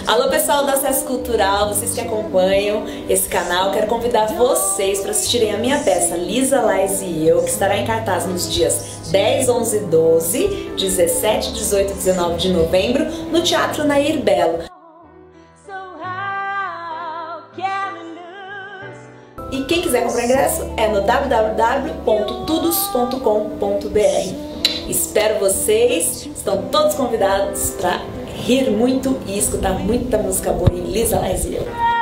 Alô pessoal do Acesso Cultural, vocês que acompanham esse canal, quero convidar vocês para assistirem a minha peça Lisa, Laís e Eu, que estará em cartaz nos dias 10, 11 e 12, 17, 18 e 19 de novembro, no Teatro Nair Belo. E quem quiser comprar ingresso é no www.tudos.com.br. Espero vocês, estão todos convidados para rir muito e escutar muita música boa em Lisa, Laís e Eu.